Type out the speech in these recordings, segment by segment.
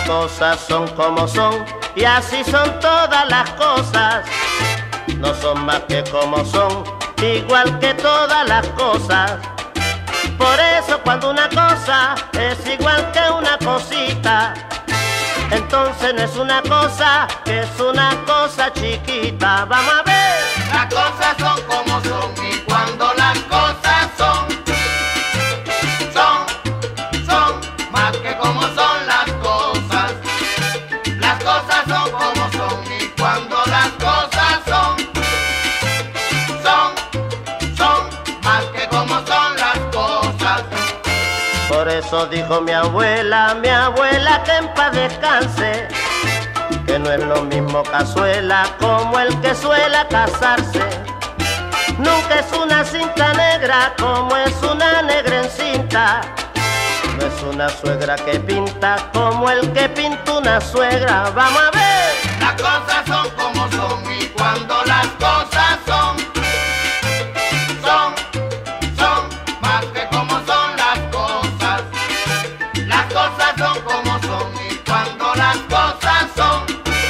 cosas son como son y así son todas las cosas. No son más que como son, igual que todas las cosas. Por eso cuando una cosa es igual que una cosita, entonces no es una cosa, es una cosa chiquita. Vamos a ver. Las cosas son como son y cuando las cosas son más que como son las cosas. Las cosas son como son y cuando las cosas son más que como son las cosas. Por eso dijo mi abuela que en paz descanse, que no es lo mismo cazuela como el que suele casarse. Nunca es una cinta negra como es una negra en cinta. No es una suegra que pinta como el que pinta una suegra. Vamos a ver. Las cosas son como son y cuando las cosas son más que como son las cosas. Las cosas son como son y cuando las cosas son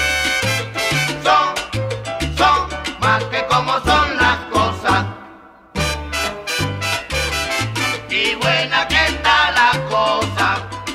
más que como son las cosas. Y buena que está la cosa,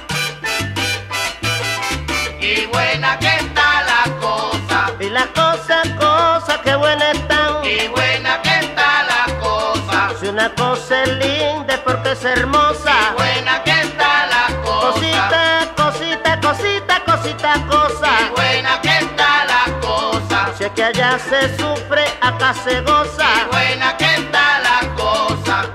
y buena que está la cosa, Y las cosas que buenas están. y buena que está la cosa, Si una cosa es linda es porque es hermosa. y buena que está la cosa, Cosita, cosita, cosita, cosita, cosa. y buena que está la cosa, Si es que allá se sufre, acá se goza. y buena que está la cosa.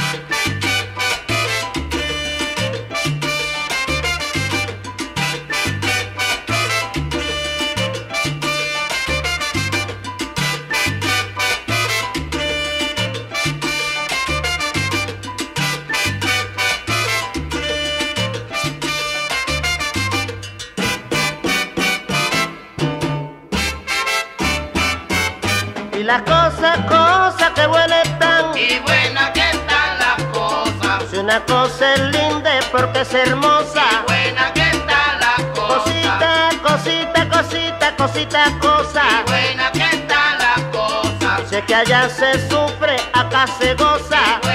Y las cosas que buenas están. Y buena que están las cosas, Si una cosa es linda es porque es hermosa. y buena que están las cosas, Cosita, cosita, cosita, cosita, cosa. y buena que están las cosas, Si es que allá se sufre, acá se goza. y